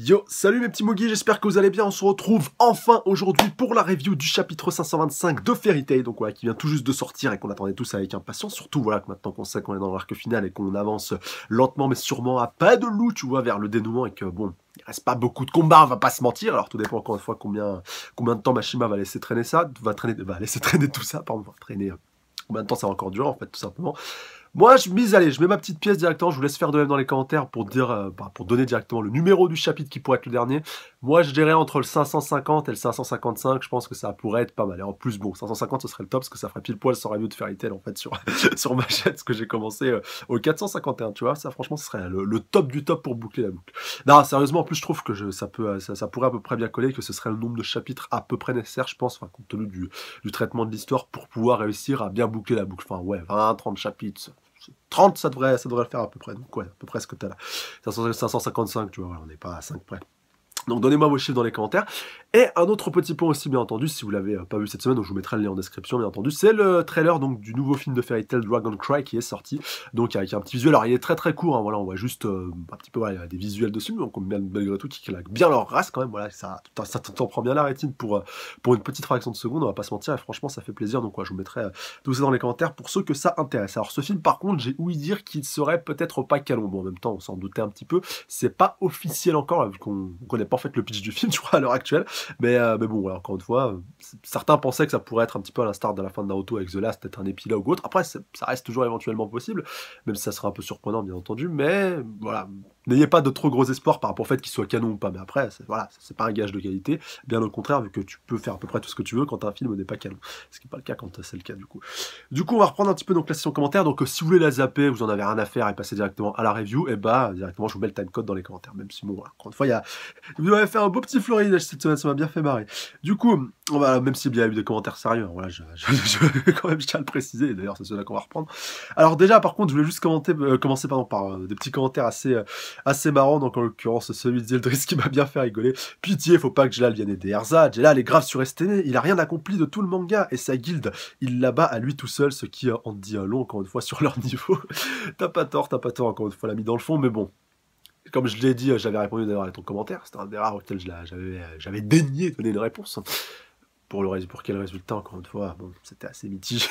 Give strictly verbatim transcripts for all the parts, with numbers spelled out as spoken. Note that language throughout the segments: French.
Yo, salut mes petits Mogis, j'espère que vous allez bien. On se retrouve enfin aujourd'hui pour la review du chapitre cinq cent vingt-cinq de Fairy Tail, donc voilà, qui vient tout juste de sortir et qu'on attendait tous avec impatience. Surtout voilà, que maintenant qu'on sait qu'on est dans l'arc final et qu'on avance lentement mais sûrement à pas de loup, tu vois, vers le dénouement et que bon, il reste pas beaucoup de combats, on va pas se mentir. Alors tout dépend encore une fois combien, combien de temps Mashima va laisser traîner ça, va traîner, va laisser traîner tout ça, pardon, va traîner. Combien de temps ça va encore durer en fait, tout simplement. Moi, je mise, allez, je mets ma petite pièce directement, je vous laisse faire de même dans les commentaires pour dire, euh, bah, pour donner directement le numéro du chapitre qui pourrait être le dernier. Moi, je dirais entre le cinq cent cinquante et le cinq cent cinquante-cinq, je pense que ça pourrait être pas mal. Et en plus, bon, cinq cent cinquante, ce serait le top, parce que ça ferait pile poil sans review de Fairy Tail, en fait, sur, sur ma chaîne, parce que j'ai commencé euh, au quatre cent cinquante et un, tu vois, ça, franchement, ce serait le, le top du top pour boucler la boucle. Non, sérieusement, en plus, je trouve que je, ça, peut, ça, ça pourrait à peu près bien coller, que ce serait le nombre de chapitres à peu près nécessaire, je pense, enfin, compte tenu du, du traitement de l'histoire, pour pouvoir réussir à bien boucler la boucle. Enfin, ouais, vingt, trente chapitres, trente, ça devrait, ça devrait le faire à peu près. Donc, ouais, à peu près ce que t'as là. cinq cent cinquante-cinq, tu vois, voilà, on n'est pas à cinq près. Donc donnez-moi vos chiffres dans les commentaires. Et un autre petit point aussi, bien entendu, si vous l'avez pas vu cette semaine, donc je vous mettrai le lien en description, bien entendu, c'est le trailer donc du nouveau film de Fairy Tail, Dragon Cry, qui est sorti, donc avec un petit visuel. Alors il est très très court, hein, voilà, on voit juste euh, un petit peu, voilà, il y a des visuels dessus, donc malgré tout qui claquent bien leur race quand même, voilà, ça, ça t'en prend bien la rétine pour, pour une petite fraction de seconde, on va pas se mentir, et franchement ça fait plaisir, donc ouais, je vous mettrai euh, tout ça dans les commentaires pour ceux que ça intéresse. Alors ce film par contre, j'ai ouï dire qu'il serait peut-être pas canon, bon en même temps on s'en doutait un petit peu, c'est pas officiel encore, là, vu qu'on connaît pas en fait le pitch du film, je crois, à l'heure actuelle. Mais, euh, mais bon, voilà, encore une fois, euh, certains pensaient que ça pourrait être un petit peu à l'instar de la fin de Naruto avec The Last, peut-être un épilogue ou autre. Après, ça reste toujours éventuellement possible, même si ça sera un peu surprenant, bien entendu. Mais voilà, n'ayez pas de trop gros espoirs par rapport au fait qu'il soit canon ou pas. Mais après, voilà, c'est pas un gage de qualité. Bien au contraire, vu que tu peux faire à peu près tout ce que tu veux quand un film n'est pas canon. Ce qui n'est pas le cas quand c'est le cas, du coup. Du coup, on va reprendre un petit peu donc, la session commentaire. Donc, euh, si vous voulez la zapper, vous en avez rien à faire et passer directement à la review, et bah, directement, je vous mets le timecode dans les commentaires. Même si, bon, voilà, encore une fois, il y a. Vous m'avez fait un beau petit florilège cette semaine, ça m'a bien fait marrer. Du coup, on va, même s'il y a eu des commentaires sérieux, hein, voilà, je, je, je, quand même, je tiens à le préciser, d'ailleurs, c'est ceux-là qu'on va reprendre. Alors, déjà, par contre, je voulais juste commenter, euh, commencer pardon, par euh, des petits commentaires assez, euh, assez marrants, donc en l'occurrence, celui de Zeldris qui m'a bien fait rigoler. Pitié, faut pas que Jelal vienne aider Erza. Jelal est grave surestimé, il a rien accompli de tout le manga, et sa guilde, il la bat à lui tout seul, ce qui euh, en dit un long, encore une fois, sur leur niveau. T'as pas tort, t'as pas tort, encore une fois, l'a mis dans le fond, mais bon. Comme je l'ai dit, j'avais répondu d'ailleurs à ton commentaire, c'était un des rares auxquels j'avais daigné donner une réponse. Pour, le, pour quel résultat, encore une fois, bon, c'était assez mitigé.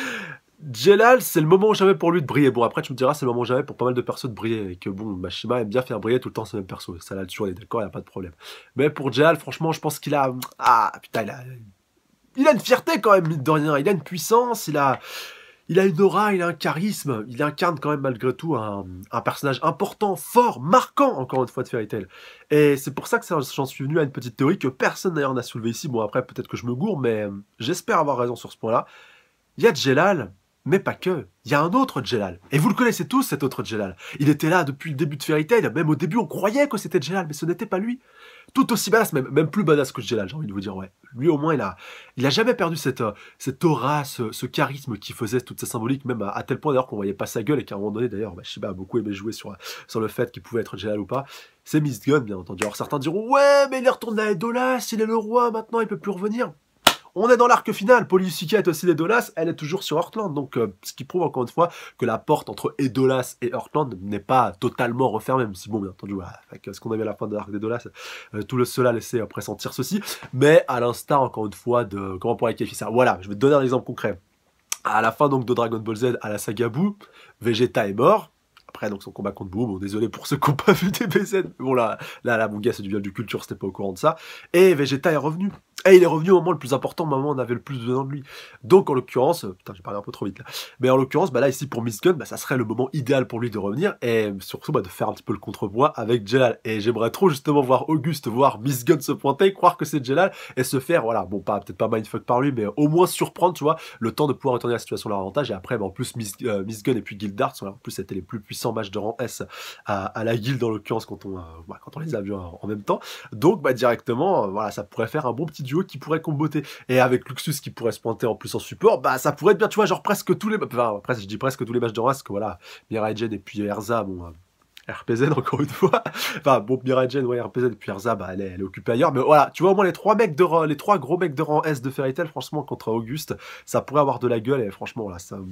Jelal, c'est le moment où j'avais pour lui de briller. Bon, après, tu me diras, c'est le moment où j'avais pour pas mal de persos de briller. Et que bon, Mashima aime bien faire briller tout le temps ce même perso. Ça là-dessus, on est d'accord, il n'y a pas de problème. Mais pour Jelal, franchement, je pense qu'il a. Ah, putain, il a. Il a une fierté quand même, mine de rien. Il a une puissance, il a. Il a une aura, il a un charisme, il incarne quand même malgré tout un, un personnage important, fort, marquant, encore une fois, de Fairy Tail. Et c'est pour ça que j'en suis venu à une petite théorie que personne d'ailleurs n'a soulevée ici. Bon, après, peut-être que je me gourre, mais j'espère avoir raison sur ce point-là. Il y a Jelal, mais pas que. Il y a un autre Jelal. Et vous le connaissez tous, cet autre Jelal. Il était là depuis le début de Fairy Tail. Même au début, on croyait que c'était Jelal, mais ce n'était pas lui. Tout aussi badass, même, même plus badass que Jelal, j'ai envie de vous dire, ouais. Lui, au moins, il a, il a jamais perdu cette, euh, cette aura, ce, ce charisme qui faisait toutes ces symboliques, même à, à tel point d'ailleurs qu'on voyait pas sa gueule et qu'à un moment donné, d'ailleurs, bah, Shiba a beaucoup aimé jouer sur, sur le fait qu'il pouvait être Jelal ou pas. C'est Miss Gun, bien entendu. Alors certains diront, ouais, mais il est retourné à Edolas, il est le roi, maintenant, il peut plus revenir. On est dans l'arc final, Polyushika est aussi d'Edolas, elle est toujours sur Heartland, donc euh, ce qui prouve encore une fois que la porte entre Edolas et Heartland n'est pas totalement refermée, même si bon, bien entendu, voilà, avec ce qu'on avait à la fin de l'arc d'Edolas, euh, tout le cela laissait euh, pressentir ceci, mais à l'instar encore une fois de, comment on pourrait qualifier ça, voilà, je vais te donner un exemple concret. À la fin donc de Dragon Ball Z, à la saga Boo, Vegeta est mort. Après, donc, son combat contre Boo, bon, désolé pour ceux qui n'ont pas vu D B Z. Bon, là, là, là, mon gars, c'est du viol du culture, c'était pas au courant de ça. Et Vegeta est revenu. Et il est revenu au moment le plus important, au moment où on avait le plus besoin de lui. Donc, en l'occurrence, putain, j'ai parlé un peu trop vite, là. Mais en l'occurrence, bah là, ici, pour Miss Gun, bah, ça serait le moment idéal pour lui de revenir. Et surtout, bah, de faire un petit peu le contrepoids avec Jelal. Et j'aimerais trop, justement, voir Auguste, voir Miss Gun se pointer, croire que c'est Jelal, et se faire, voilà, bon, pas, peut-être pas mindfuck par lui, mais au moins surprendre, tu vois, le temps de pouvoir retourner la situation à leur avantage. Et après, bah, en plus, Miss, euh, Miss Gun et puis Gildart sont, en plus, c'était les plus puissants matchs de rang S à, à la guilde, en l'occurrence, quand on, euh, bah, quand on les a vus en, en même temps. Donc, bah, directement, euh, voilà, ça pourrait faire un bon petit duo qui pourrait comboter. Et avec Luxus qui pourrait se pointer en plus en support, bah, ça pourrait être bien, tu vois, genre presque tous les, enfin, presque, je dis presque tous les matchs de race, que voilà, Mirai Jane et puis Erza, bon, euh, R P Z encore une fois, enfin, bon, Mirai Jane, ouais, R P Z et puis Erza, bah, elle est, elle est occupée ailleurs, mais voilà, tu vois, au moins les trois mecs de rang, les trois gros mecs de rang S de Fairy Tail, franchement, contre Auguste, ça pourrait avoir de la gueule, et franchement, là, ça, bon.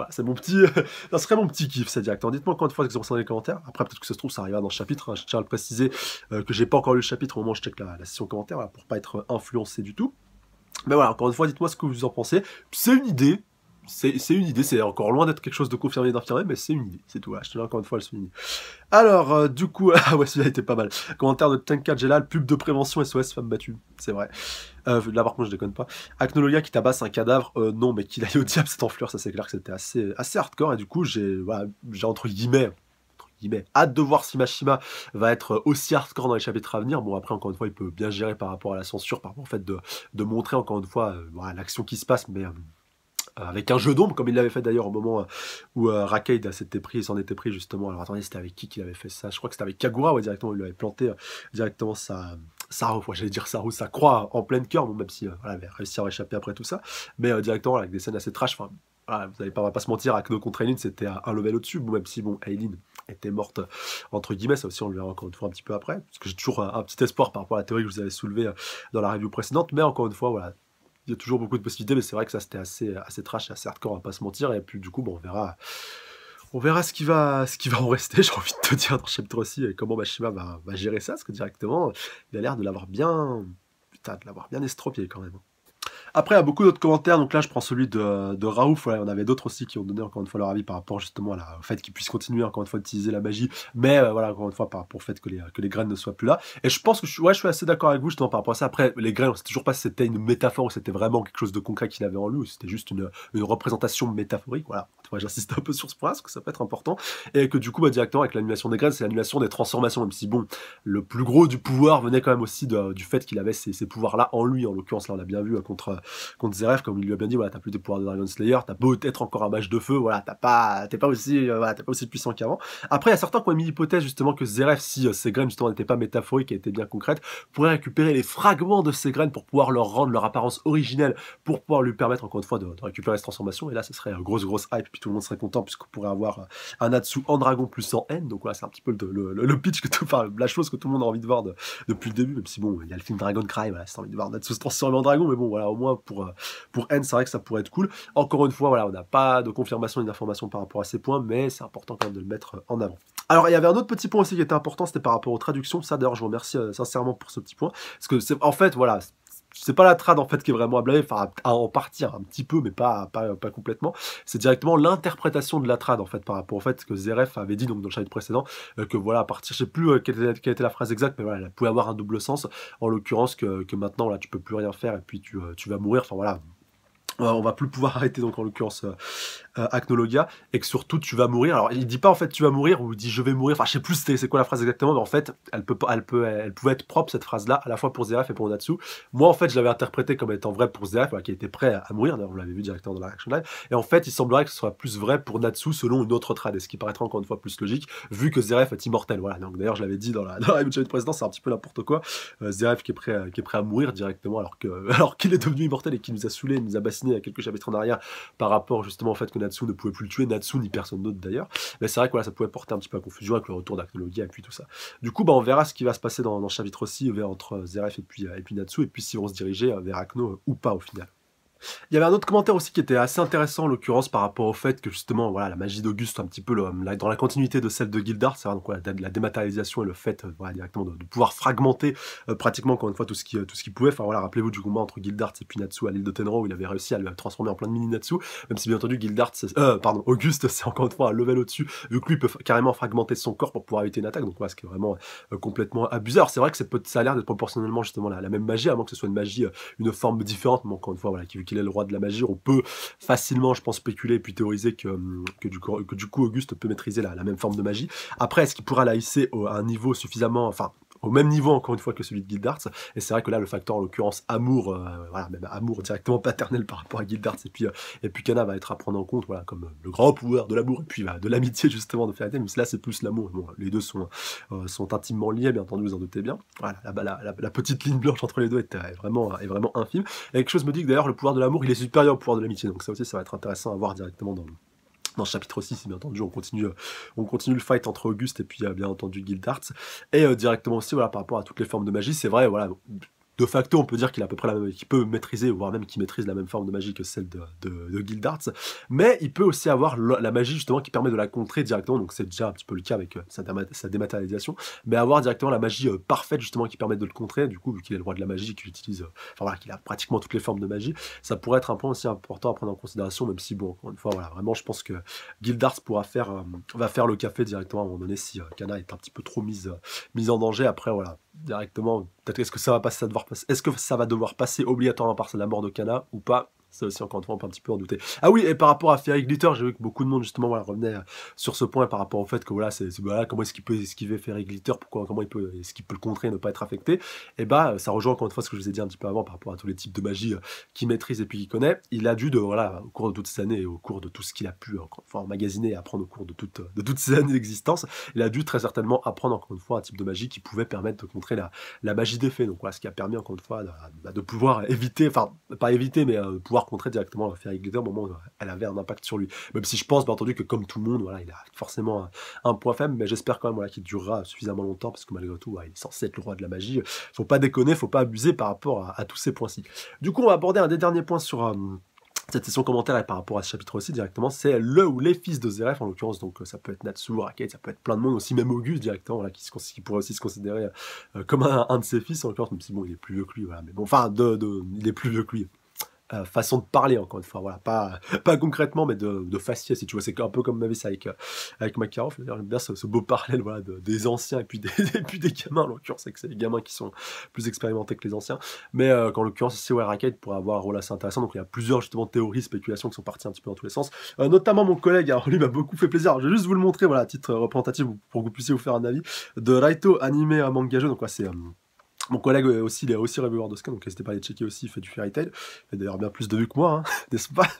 Voilà, c'est mon petit, ça serait mon petit kiff, c'est direct. Dites-moi encore une fois ce que vous en pensez dans les commentaires. Après, peut-être que ça se trouve, ça arrivera dans le chapitre. Hein. Je tiens à le préciser euh, que j'ai pas encore lu le chapitre au moment où je check la, la session commentaire, voilà, pour pas être influencé du tout. Mais voilà, encore une fois, dites-moi ce que vous en pensez. C'est une idée. C'est une idée, c'est encore loin d'être quelque chose de confirmé et d'infirmé, mais c'est une idée, c'est tout. Voilà, je tenais encore une fois à le souligner. Alors, euh, du coup, ah ouais, celui-là était pas mal. Commentaire de Tenka Jelal, pub de prévention S O S femme battue, c'est vrai. Euh, là par contre, je déconne pas. Acnologia qui tabasse un cadavre, euh, non, mais qu'il aille au diable cette enflure, ça c'est clair que c'était assez, assez hardcore, et du coup, j'ai voilà, j'ai entre guillemets, entre guillemets, hâte de voir si Mashima va être aussi hardcore dans les chapitres à venir. Bon, après, encore une fois, il peut bien gérer par rapport à la censure, par rapport au fait de, de montrer encore une fois euh, voilà, l'action qui se passe, mais... Euh, avec un jeu d'ombre, comme il l'avait fait d'ailleurs au moment où euh, Rakeid s'était pris, s'en était pris justement. Alors attendez, c'était avec qui qu'il avait fait ça? Je crois que c'était avec Kagura, ouais, directement, il lui avait planté euh, directement sa, sa, ouais, j'allais dire sa roue, sa croix en pleine cœur, bon, même si euh, voilà, elle avait réussi à réchapper après tout ça, mais euh, directement avec des scènes assez trash. Enfin, voilà, vous n'allez pas, on va pas se mentir, Akno contre Aileen, c'était un level au-dessus, bon, même si bon, Aileen était morte entre guillemets, ça aussi on le verra encore une fois un petit peu après, parce que j'ai toujours un, un petit espoir par rapport à la théorie que je vous avais soulevée euh, dans la review précédente, mais encore une fois, voilà. Il y a toujours beaucoup de possibilités, mais c'est vrai que ça c'était assez, assez trash et assez hardcore, on va pas se mentir. Et puis du coup, bon, on verra, on verra ce qui va, ce qui va en rester. J'ai envie de te dire dans le chapitre aussi et comment Mashima va, va gérer ça, parce que directement, il a l'air de l'avoir bien, putain, de l'avoir bien estropié quand même. Après, il y a beaucoup d'autres commentaires, donc là je prends celui de, de Raouf, voilà, on avait d'autres aussi qui ont donné encore une fois leur avis par rapport justement à la, au fait qu'ils puissent continuer encore une fois d'utiliser la magie, mais euh, voilà, encore une fois par rapport au fait que les, que les graines ne soient plus là. Et je pense que je, ouais, je suis assez d'accord avec vous justement par rapport à ça. Après, les graines, on sait toujours pas si c'était une métaphore ou si c'était vraiment quelque chose de concret qu'il avait en lui, ou si c'était juste une, une représentation métaphorique, voilà. J'insiste un peu sur ce point, parce que ça peut être important, et que du coup, bah, directement avec l'annulation des graines, c'est l'annulation des transformations, même si bon, le plus gros du pouvoir venait quand même aussi de, du fait qu'il avait ces, ces pouvoirs-là en lui, en l'occurrence là on l'a bien vu contre, contre Zeref, comme il lui a bien dit, voilà, t'as plus de pouvoirs de Dragon Slayer, t'as beau être encore un mage de feu, voilà, t'as pas, t'es pas aussi, euh, voilà, t'es pas aussi puissant qu'avant. Après, il y a certains qui ont mis l'hypothèse justement que Zeref, si euh, ces graines justement n'étaient pas métaphoriques et étaient bien concrètes, pourrait récupérer les fragments de ces graines pour pouvoir leur rendre leur apparence originelle, pour pouvoir lui permettre encore une fois de, de récupérer cette transformation. Et là, ce serait une grosse grosse hype, puis tout le monde serait content puisqu'on pourrait avoir un Natsu en dragon plus en N. Donc voilà, c'est un petit peu le, le, le pitch que tout, enfin, la chose que tout le monde a envie de voir de, depuis le début, même si bon, il y a le film Dragon Cry, voilà, c'est envie de voir Natsu se transformer en dragon, mais bon, voilà, au moins pour pour N, c'est vrai que ça pourrait être cool. Encore une fois, voilà, on n'a pas de confirmation ni d'information par rapport à ces points, mais c'est important quand même de le mettre en avant. Alors, il y avait un autre petit point aussi qui était important, c'était par rapport aux traductions. Ça, d'ailleurs, je vous remercie euh, sincèrement pour ce petit point. Parce que, c'est, en fait, voilà, c'est pas la trad en fait qui est vraiment à blâmer, enfin à en partir un petit peu, mais pas, pas, pas complètement. C'est directement l'interprétation de la trad en fait par rapport au fait que Zeref avait dit donc dans le chapitre précédent euh, que voilà, à partir, je sais plus euh, quelle, était, quelle était la phrase exacte, mais voilà, elle pouvait avoir un double sens. En l'occurrence que, que maintenant là, tu peux plus rien faire et puis tu, euh, tu vas mourir. Enfin voilà. On va plus pouvoir arrêter donc en l'occurrence euh, euh, Acnologia, et que surtout tu vas mourir. Alors il dit pas en fait tu vas mourir ou il dit je vais mourir, enfin je sais plus c'est quoi la phrase exactement, mais en fait elle peut elle peut elle pouvait être propre cette phrase là à la fois pour Zeref et pour Natsu. Moi en fait je l'avais interprété comme étant vrai pour Zeref, voilà, qui était prêt à mourir, d'ailleurs vous l'avez vu directement dans la Action Live, et en fait il semblerait que ce soit plus vrai pour Natsu selon une autre trad, et ce qui paraîtrait encore une fois plus logique vu que Zeref est immortel. Voilà, donc d'ailleurs je l'avais dit dans la dans la chapitre précédent, c'est un petit peu n'importe quoi. euh, Zeref qui est prêt à, qui est prêt à mourir directement alors que alors qu'il est devenu immortel et qui nous a saoulé, nous a bassiné il y a quelques chapitres en arrière par rapport justement au fait que Natsu ne pouvait plus le tuer, Natsu ni personne d'autre d'ailleurs. Mais c'est vrai que voilà, ça pouvait porter un petit peu à confusion avec le retour d'Acnologia et puis tout ça. Du coup, bah, on verra ce qui va se passer dans, dans le chapitre aussi, vers, entre Zeref et puis, et puis Natsu, et puis si on se dirigeait vers Akno ou pas au final. Il y avait un autre commentaire aussi qui était assez intéressant en l'occurrence par rapport au fait que justement voilà, la magie d'Auguste un petit peu le, la, dans la continuité de celle de Gildart, c'est donc voilà, la dématérialisation et le fait euh, voilà, directement de, de pouvoir fragmenter euh, pratiquement encore une fois tout ce qui euh, tout ce qu'il pouvait. Enfin voilà, rappelez-vous du combat entre Gildart et puis Natsu à l'île de Tenro où il avait réussi à le transformer en plein de mini Natsu, même si bien entendu Gildart euh, pardon Auguste c'est encore une fois un level au-dessus vu que lui peut carrément fragmenter son corps pour pouvoir éviter une attaque, donc voilà, ce qui est vraiment euh, complètement abusé. Alors c'est vrai que ça a l'air d'être proportionnellement justement la, la même magie, à moins que ce soit une magie euh, une forme différente, mais encore une fois voilà, vu qu'il est le roi de la magie, on peut facilement, je pense, spéculer et puis théoriser que, que, du, coup, que du coup Auguste peut maîtriser la, la même forme de magie. Après, est-ce qu'il pourra la hisser à un niveau suffisamment, enfin, au même niveau encore une fois que celui de Gildart, et c'est vrai que là le facteur en l'occurrence amour, euh, voilà, même amour directement paternel par rapport à Gildart, et puis, euh, et puis Kana va être à prendre en compte, voilà, comme le grand pouvoir de l'amour, et puis bah, de l'amitié justement de Fairy Tail, mais là c'est plus l'amour, bon, les deux sont, euh, sont intimement liés, bien entendu, vous en doutez bien, voilà, la, la, la, la petite ligne blanche entre les deux est, est, vraiment, est vraiment infime, et quelque chose me dit que d'ailleurs le pouvoir de l'amour il est supérieur au pouvoir de l'amitié, donc ça aussi ça va être intéressant à voir directement dans le dans le chapitre six, bien entendu, on continue, on continue le fight entre Auguste et puis, euh, bien entendu, Gildart. Et euh, directement aussi, voilà, par rapport à toutes les formes de magie, c'est vrai, voilà, de facto, on peut dire qu'il a à peu près la même, qu'il peut maîtriser, voire même qu'il maîtrise la même forme de magie que celle de, de, de Guildarts, mais il peut aussi avoir le, la magie justement qui permet de la contrer directement, donc c'est déjà un petit peu le cas avec euh, sa, sa dématérialisation, mais avoir directement la magie euh, parfaite justement qui permet de le contrer, du coup vu qu'il est le roi de la magie, qu'il utilise, euh, enfin voilà, qu'il a pratiquement toutes les formes de magie, ça pourrait être un point aussi important à prendre en considération, même si bon, encore une fois, voilà, vraiment je pense que Guildarts pourra faire, euh, va faire le café directement à un moment donné si euh, Kana est un petit peu trop mise, euh, mise en danger, après voilà, directement, peut-être est-ce que ça va passer, ça devoir passer, est-ce que ça va devoir passer obligatoirement par la mort de Kana ou pas? Ça aussi, encore une fois, on peut un petit peu en douter. Ah oui, et par rapport à Fairy Glitter, j'ai vu que beaucoup de monde, justement, voilà, revenait euh, sur ce point par rapport au fait que, voilà, c'est, voilà comment est-ce qu'il peut esquiver Fairy Glitter, pourquoi, comment il peut, est-ce qu'il peut le contrer et ne pas être affecté. Et bah, ça rejoint encore une fois ce que je vous ai dit un petit peu avant par rapport à tous les types de magie euh, qu'il maîtrise et puis qu'il connaît. Il a dû, de, voilà, au cours de toutes ces années et au cours de tout ce qu'il a pu, encore une fois, emmagasiner et apprendre au cours de, toute, de toutes ces années d'existence, il a dû très certainement apprendre, encore une fois, un type de magie qui pouvait permettre de contrer la, la magie des fées. Donc, voilà, ce qui a permis, encore une fois, de, de pouvoir éviter, enfin, pas éviter, mais euh, de pouvoir contrer directement Fairy Glitter au moment où elle avait un impact sur lui. Même si je pense, bien entendu, que comme tout le monde, voilà, il a forcément un, un point faible, mais j'espère quand même voilà, qu'il durera suffisamment longtemps, parce que malgré tout, ouais, il est censé être le roi de la magie. Faut pas déconner, faut pas abuser par rapport à, à tous ces points-ci. Du coup, on va aborder un des derniers points sur... Euh, cette session commentaire et par rapport à ce chapitre aussi directement, c'est le ou les fils de Zeref en l'occurrence, donc ça peut être Natsu, Raquel, ça peut être plein de monde aussi, même Auguste directement, voilà, qui, se, qui pourrait aussi se considérer euh, comme un, un de ses fils en l'occurrence, même si bon, il est plus vieux que lui, voilà, mais bon, enfin, de, de, il est plus vieux que lui. Euh, façon de parler encore une fois, voilà, pas, pas concrètement mais de, de faciès, si tu vois, c'est un peu comme ma vie ça avec, euh, avec Makarov, j'aime bien ce, ce beau parallèle voilà, de, des anciens et puis des, et puis des gamins, en l'occurrence c'est que c'est les gamins qui sont plus expérimentés que les anciens, mais euh, qu'en l'occurrence ici ouais, Raquel pourrait avoir un rôle assez intéressant, donc il y a plusieurs justement théories, spéculations qui sont parties un petit peu dans tous les sens, euh, notamment mon collègue, alors lui m'a beaucoup fait plaisir, alors, je vais juste vous le montrer, voilà, à titre représentatif pour que vous puissiez vous faire un avis, de Raito animé à manga jeu, donc ouais, c'est... Euh, Mon collègue aussi, il est aussi reviewer de Scan, donc n'hésitez pas à aller checker aussi, il fait du Fairy Tail. Il fait d'ailleurs bien plus de vues que moi, hein, n'est-ce pas?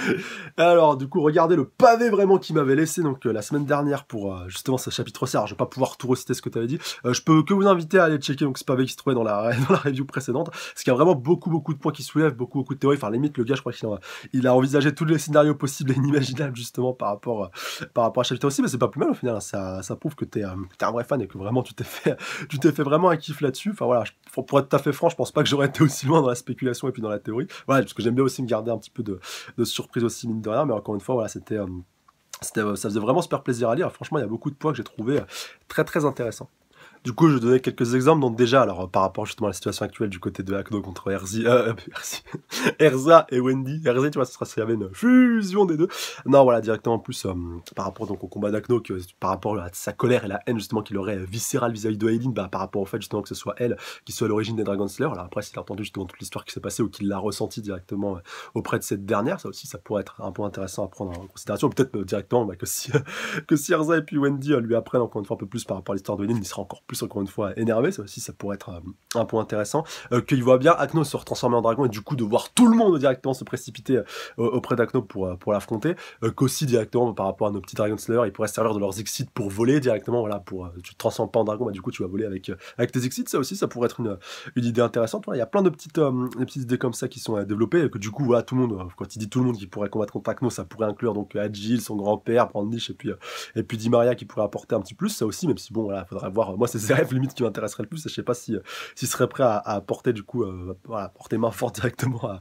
Alors, du coup, regardez le pavé vraiment qu'il m'avait laissé donc euh, la semaine dernière pour euh, justement ce chapitre C. Alors, je vais pas pouvoir tout reciter ce que tu avais dit. Euh, je peux que vous inviter à aller checker donc ce pavé qui se trouvait dans la, dans la review précédente, parce qu'il y a vraiment beaucoup, beaucoup de points qui soulèvent, beaucoup, beaucoup de théories. Enfin, limite, le gars, je crois qu'il a, il a envisagé tous les scénarios possibles et inimaginables justement par rapport, euh, par rapport à ce chapitre aussi, mais c'est pas plus mal au final. Hein. Ça, ça prouve que t'es euh, es un vrai fan et que vraiment tu t'es fait, tu t'es fait vraiment un kiff là-dessus. Enfin voilà. Pour être tout à fait franc, je pense pas que j'aurais été aussi loin dans la spéculation et puis dans la théorie. Voilà, parce que j'aime bien aussi me garder un petit peu de, de surprise aussi, mine de rien. Mais encore une fois, voilà, c'était, euh, c'était, ça faisait vraiment super plaisir à lire. Franchement, il y a beaucoup de points que j'ai trouvé très très intéressants. Du coup, je vais donner quelques exemples. Donc déjà, alors par rapport justement à la situation actuelle du côté de Akno contre Erzi, euh, Erzi, Erza et Wendy. Erzi, tu vois, ce sera s'il y avait une fusion des deux. Non, voilà, directement en plus euh, par rapport donc au combat d'Akno, que par rapport à sa colère et la haine justement qu'il aurait viscérale vis-à-vis de Aileen, bah par rapport au fait justement que ce soit elle qui soit à l'origine des Dragon Slayer. Alors après, s'il a entendu justement toute l'histoire qui s'est passée ou qu'il l'a ressenti directement euh, auprès de cette dernière, ça aussi, ça pourrait être un point intéressant à prendre en considération. Peut-être euh, directement bah, que si que si Erza et puis Wendy euh, lui apprennent encore une fois un peu plus par rapport à l'histoire de Aileen, il sera encore plus encore une fois énervé, ça aussi ça pourrait être euh, un point intéressant, euh, qu'il voit bien Akno se retransformer en dragon et du coup de voir tout le monde directement se précipiter euh, auprès d'Akno pour, euh, pour l'affronter, euh, qu'aussi directement par rapport à nos petits Dragon Slayer, ils pourraient se servir de leurs exits pour voler directement, voilà, pour, euh, tu te transformes pas en dragon, bah du coup tu vas voler avec, euh, avec tes exits, ça aussi ça pourrait être une, une idée intéressante, voilà, il y a plein de petites, euh, des petites idées comme ça qui sont euh, développées, que du coup voilà, tout le monde, euh, quand il dit tout le monde qui pourrait combattre contre Akno, ça pourrait inclure donc Agile, son grand-père, Brandish et puis, euh, et puis Di Maria qui pourrait apporter un petit plus, ça aussi, même si bon voilà, faudrait voir, moi c'est Zeref limite qui m'intéresserait le plus, je sais pas si, euh, s'il serait prêt à, à porter du coup, euh, voilà, porter main forte directement à,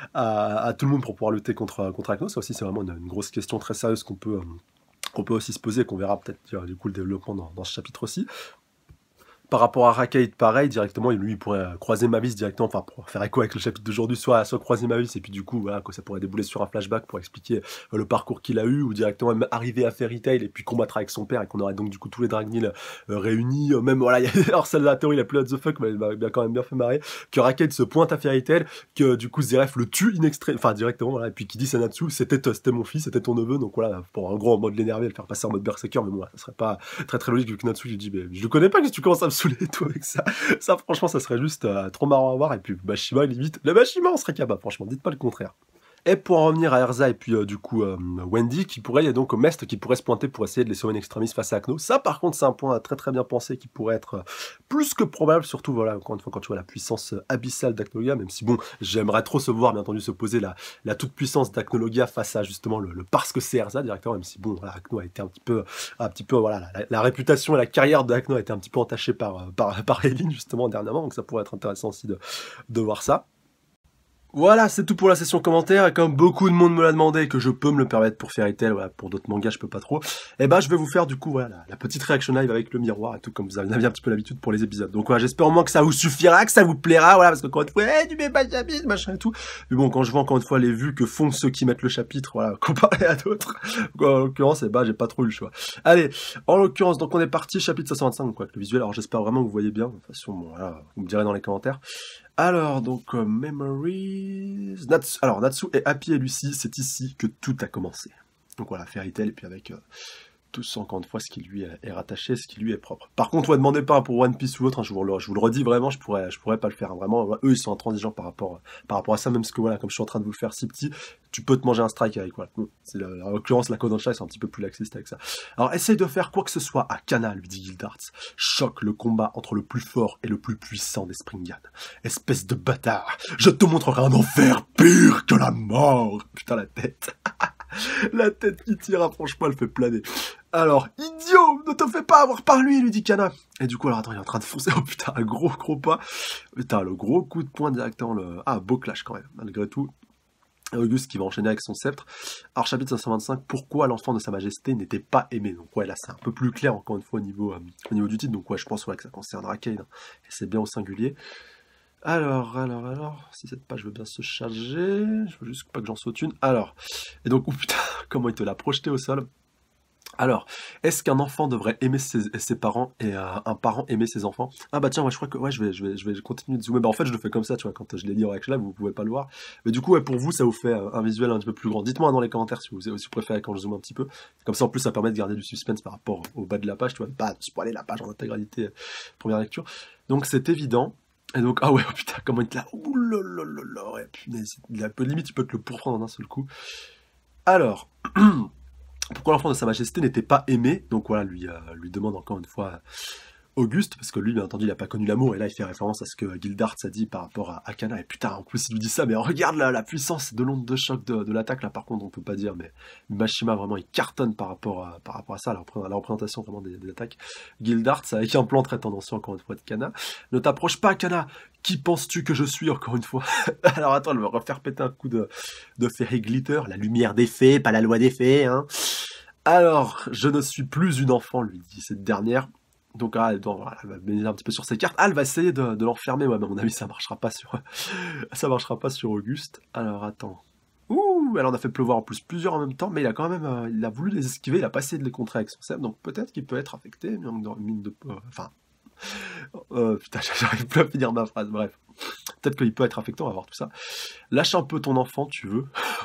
à, à tout le monde pour pouvoir lutter contre, contre Akno, ça aussi c'est vraiment une, une grosse question très sérieuse qu'on peut, euh, qu'on peut aussi se poser et qu'on verra peut-être du coup le développement dans, dans ce chapitre aussi. Par rapport à Raquel, pareil, directement, lui, il pourrait croiser Mavis directement, enfin, pour faire écho avec le chapitre d'aujourd'hui, soit, soit croiser Mavis, et puis du coup, voilà, que ça pourrait débouler sur un flashback pour expliquer euh, le parcours qu'il a eu, ou directement même arriver à Fairy Tail, et puis combattre avec son père, et qu'on aurait donc du coup tous les Dragneel euh, réunis, euh, même, voilà, y a, alors celle de la théorie la plus what the fuck, mais elle m'a bien, quand même bien fait marrer, que Raquel se pointe à Fairy Tail, que du coup, Zeref le tue in extrême, enfin, directement, voilà, et puis qui dit Sanatsu, c'était, c'était mon fils, c'était ton neveu, donc voilà, pour un gros en mode l'énerver, le faire passer en mode berserker, mais bon, ça serait pas très très logique, vu que Natsu, lui dit, mais je le connais pas, que tu commences à me saouler, toi, avec ça. Ça, franchement, ça serait juste euh, trop marrant à voir. Et puis, Bashima, limite, la Bashima, on serait capable, franchement, dites pas le contraire. Et pour en revenir à Erza et puis euh, du coup euh, Wendy, qui pourrait, il y a donc Mest qui pourrait se pointer pour essayer de les sauver in extremis face à Akno. Ça par contre c'est un point très très bien pensé qui pourrait être euh, plus que probable, surtout voilà, encore une fois quand tu vois la puissance euh, abyssale d'Aknologia, même si bon, j'aimerais trop se voir bien entendu se poser la, la toute puissance d'Aknologia face à justement le, le parce que c'est Erza directement, même si bon, voilà, Akno a été un petit peu, un petit peu voilà, la, la réputation et la carrière de Akno a été un petit peu entachée par, par, par Eileen justement dernièrement, donc ça pourrait être intéressant aussi de, de voir ça. Voilà, c'est tout pour la session commentaire, et comme beaucoup de monde me l'a demandé, que je peux me le permettre pour Fairy Tail, voilà, pour d'autres mangas je peux pas trop, et ben je vais vous faire du coup voilà, la, la petite réaction live avec le miroir et tout, comme vous en avez un petit peu l'habitude pour les épisodes. Donc voilà, j'espère au moins que ça vous suffira, que ça vous plaira, voilà, parce que quand une fois, hey, tu mets pas le chapitre, machin et tout, mais bon, quand je vois encore une fois les vues que font ceux qui mettent le chapitre, voilà, comparé à d'autres, en l'occurrence, et ben j'ai pas trop eu le choix. Allez, en l'occurrence, donc on est parti, chapitre cinq cent vingt-cinq, donc avec le visuel, alors j'espère vraiment que vous voyez bien, de toute façon, bon, voilà, vous me direz dans les commentaires. Alors, donc, euh, Memories... Natsu... Alors, Natsu et Happy et Lucy, c'est ici que tout a commencé. Donc voilà, Fairy Tail, et puis avec euh, tout ça, encore une fois, ce qui lui est rattaché, ce qui lui est propre. Par contre, ne demandez pas pour One Piece ou l'autre, hein, je, vous le, je vous le redis vraiment, je pourrais, je pourrais pas le faire. Hein, vraiment, eux, ils sont intransigeants par rapport, par rapport à ça, même parce que voilà, comme je suis en train de vous le faire si petit, tu peux te manger un strike avec, voilà. C'est en l'occurrence, la Kodansha, ils sont un petit peu plus laxistes avec ça. Alors, essaye de faire quoi que ce soit à Kana, lui dit Gildarts. Choque le combat entre le plus fort et le plus puissant des Springan. Espèce de bâtard, je te montrerai un enfer pire que la mort. Putain, la tête. La tête qui tire, franchement, elle fait planer. Alors, idiot, ne te fais pas avoir par lui, lui dit Kana. Et du coup, alors attends, il est en train de foncer. Oh putain, un gros gros pas. Putain, le gros coup de poing directement. Le... Ah, beau clash quand même, malgré tout. Auguste qui va enchaîner avec son sceptre. Alors, chapitre cinq cent vingt-cinq, pourquoi l'enfant de sa majesté n'était pas aimé? Donc ouais, là c'est un peu plus clair encore une fois au niveau, euh, au niveau du titre. Donc ouais, je pense ouais, que ça concernera Kane. Hein. Et c'est bien au singulier. Alors, alors, alors, si cette page veut bien se charger, je veux juste pas que j'en saute une. Alors, et donc, oh putain, comment il te l'a projeté au sol. Alors, est-ce qu'un enfant devrait aimer ses, ses parents et euh, un parent aimer ses enfants? Ah bah tiens, ouais, je crois que ouais, je vais, je vais, je vais continuer de zoomer. Bah en fait, je le fais comme ça, tu vois, quand je l'ai dit en action live, vous pouvez pas le voir. Mais du coup, ouais, pour vous, ça vous fait un visuel un petit peu plus grand. Dites-moi dans les commentaires si vous, si vous préférez quand je zoome un petit peu. Comme ça, en plus, ça permet de garder du suspense par rapport au bas de la page, tu vois, pas de spoiler la page en intégralité, euh, première lecture. Donc c'est évident. Et donc, ah ouais, oh putain, comment il te l'a... Ouh là là là là, ouais, punaise, il a un peu limite, tu peux te le pourprendre en un seul coup. Alors... Pourquoi l'enfant de sa majesté n'était pas aimé? Donc voilà, lui, euh, lui demande encore une fois Auguste, parce que lui, bien entendu, il n'a pas connu l'amour, et là, il fait référence à ce que Gildarts a dit par rapport à Akana, et putain, en plus, il lui dit ça, mais regarde la, la puissance de l'onde de choc de, de l'attaque, là, par contre, on peut pas dire, mais Mashima, vraiment, il cartonne par rapport à, par rapport à ça, à la, à la représentation, vraiment, des, des attaques. Gildarts, avec un plan très tendancieux, encore une fois, de Kana. Ne t'approche pas, Kana! Qui penses-tu que je suis, encore une fois? Alors, attends, elle va refaire péter un coup de, de Fairy Glitter, la lumière des fées, pas la loi des fées, hein. Alors, je ne suis plus une enfant, lui dit cette dernière. Donc, ah, elle, doit, elle va mener un petit peu sur ses cartes. Ah, elle va essayer de, de l'enfermer. Ouais, mais à mon avis, ça marchera pas sur, ça marchera pas sur Auguste. Alors, attends. Ouh, elle en a fait pleuvoir en plus plusieurs en même temps, mais il a quand même, euh, il a voulu les esquiver, il a pas essayé de les contrer avec son sceptre, donc peut-être qu'il peut être affecté, mine de, euh, enfin, euh, putain, j'arrive plus à finir ma phrase. Bref, peut-être qu'il peut être affecté, on va voir tout ça. Lâche un peu ton enfant, tu veux.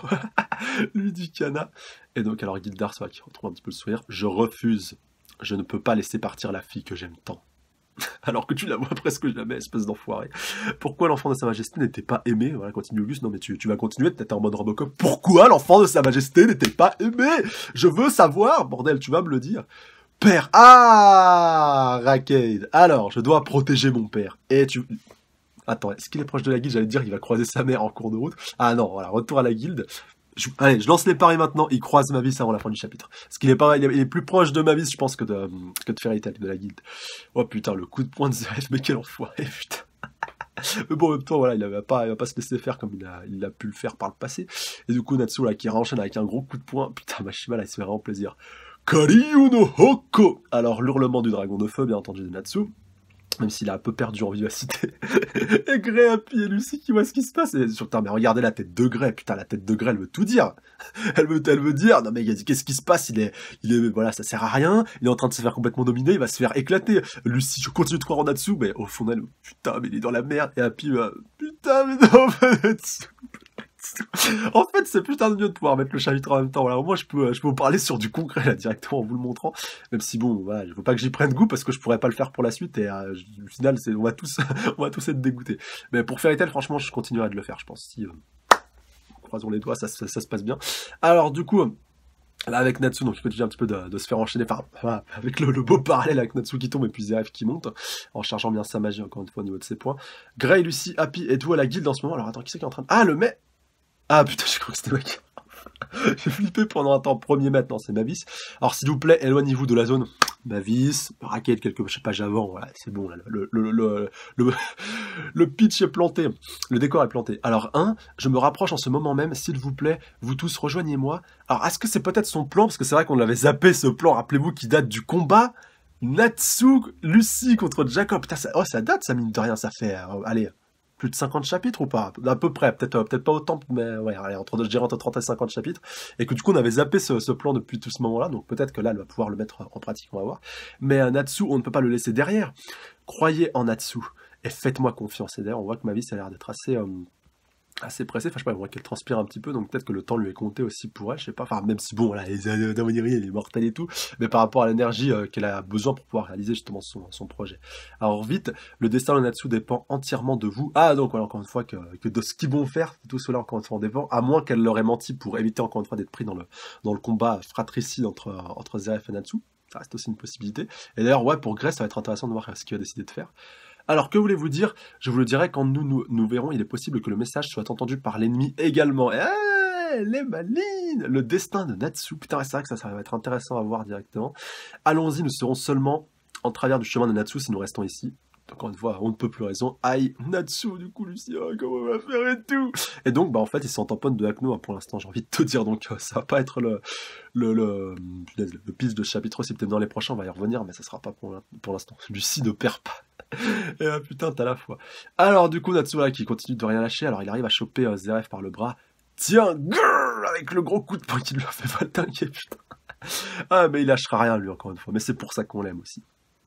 Lui dit Kana. Et donc, alors Gildarts, ouais, qui retrouve un petit peu le sourire. Je refuse. Je ne peux pas laisser partir la fille que j'aime tant. Alors que tu la vois presque jamais, espèce d'enfoiré. Pourquoi l'enfant de sa majesté n'était pas aimé? Voilà, continue Auguste. Non, mais tu, tu vas continuer, peut-être en mode Robocop. Pourquoi l'enfant de sa majesté n'était pas aimé? Je veux savoir, bordel, tu vas me le dire. Père. Ah, Rakade. Alors, je dois protéger mon père. Et tu... Attends, est-ce qu'il est proche de la guilde? J'allais te dire qu'il va croiser sa mère en cours de route. Ah non, voilà, retour à la guilde. Je... Allez, je lance les paris maintenant. Il croise Mavis avant la fin du chapitre. Parce qu'il est pas, il est plus proche de Mavis, je pense, que de, que de Fairy Tail, de la guilde. Oh putain, le coup de poing de Zeref, mais quel enfoiré, putain. Mais bon, en même temps, voilà, il va pas, il va pas se laisser faire comme il a, il a pu le faire par le passé. Et du coup, Natsu, là, qui renchaîne avec un gros coup de poing. Putain, Mashima, là, il se fait vraiment plaisir. Kariyu no Hoko! Alors, l'hurlement du dragon de feu, bien entendu, de Natsu. Même s'il a un peu perdu en vivacité. Et Grey, Happy et Lucy qui voient ce qui se passe. Et sur, putain, mais regardez la tête de Grey. Putain, la tête de Grey, elle veut tout dire. Elle veut, elle veut dire, non mais qu'est-ce qui se passe? Il est, il est, voilà, ça sert à rien. Il est en train de se faire complètement dominer. Il va se faire éclater. Lucy, je continue de croire en Natsu, mais au fond d'elle, putain, mais il est dans la merde. Et Happy, bah, putain, mais non, Natsu. En fait, c'est putain de mieux de pouvoir mettre le chapitre en même temps. Voilà, au moins, je peux, je peux vous parler sur du concret, là, directement, en vous le montrant. Même si, bon, voilà, je veux pas que j'y prenne goût, parce que je pourrais pas le faire pour la suite, et euh, au final, c'est, on va tous, on va tous être dégoûtés. Mais pour Fairy Tail, franchement, je continuerai de le faire, je pense. Si, euh, croisons les doigts, ça, ça, ça se passe bien. Alors du coup, là avec Natsu, donc il continue un petit peu de, de se faire enchaîner, enfin voilà, avec le, le beau parallèle avec Natsu qui tombe et puis Zeref qui monte, en chargeant bien sa magie encore une fois au niveau de ses points. Gray, Lucy, Happy et tout à la guilde en ce moment. Alors attends, qui c'est qui est en train de... Ah, le mec. Ah putain, j'ai cru que c'était moi qui... J'ai flippé pendant un temps, premier mètre, non c'est Mavis. Alors s'il vous plaît, éloignez-vous de la zone. Mavis, Raquel, quelque je sais pas, j'avance, voilà, c'est bon, là, le, le, le, le, le pitch est planté, le décor est planté. Alors un, je me rapproche en ce moment même, s'il vous plaît, vous tous rejoignez-moi. Alors est-ce que c'est peut-être son plan, parce que c'est vrai qu'on l'avait zappé ce plan, rappelez-vous, qui date du combat Natsu, Lucy contre Jacob. Putain, ça, oh, ça date, ça mine de rien, ça fait, euh, allez... plus de cinquante chapitres ou pas? À peu près, peut-être euh, peut-être pas autant, mais ouais, allez, entre, je dirais entre trente et cinquante chapitres, et que du coup on avait zappé ce, ce plan depuis tout ce moment-là, donc peut-être que là elle va pouvoir le mettre en pratique, on va voir. Mais euh, Natsu, on ne peut pas le laisser derrière. Croyez en Natsu, et faites-moi confiance. Et d'ailleurs, on voit que Mavis a l'air d'être assez... Euh, assez pressée, enfin je sais pas, on voit qu'elle transpire un petit peu, donc peut-être que le temps lui est compté aussi pour elle, je sais pas, enfin même si bon, là, Damonieri, elle est mortelle et tout, mais par rapport à l'énergie euh, qu'elle a besoin pour pouvoir réaliser justement son, son projet. Alors vite, le destin de Natsu dépend entièrement de vous. Ah donc voilà, encore une fois, que, que de ce qu'ils vont faire, tout cela encore une fois en dépend, à moins qu'elle leur ait menti pour éviter encore une fois d'être pris dans le, dans le combat fratricide entre, entre Zeref et Natsu, ça reste aussi une possibilité. Et d'ailleurs, ouais, pour Grace, ça va être intéressant de voir ce qu'il a décidé de faire. Alors, que voulez-vous dire? Je vous le dirai quand nous, nous nous verrons, il est possible que le message soit entendu par l'ennemi également. Eh, elle est maline! Le destin de Natsu. Putain, c'est vrai que ça, ça va être intéressant à voir directement. Allons-y, nous serons seulement en travers du chemin de Natsu si nous restons ici. Encore une fois, on ne peut plus raison. Aïe, Natsu, du coup, Lucia, comment on va faire et tout? Et donc, bah, en fait, ils sont en tamponne de Akno, hein, pour l'instant, j'ai envie de te dire. Donc, euh, ça va pas être le, le, le, le, le pitch de chapitre, c'est peut-être dans les prochains, on va y revenir, mais ça sera pas pour l'instant. Lucie ne perd pas. Et ah, putain, t'as la foi. Alors, du coup, Natsu, là, qui continue de rien lâcher, alors il arrive à choper euh, Zeref par le bras. Tiens, grrr, avec le gros coup de poing qu'il lui a fait valtinguer, putain. Ah, mais il lâchera rien, lui, encore une fois. Mais c'est pour ça qu'on l'aime aussi.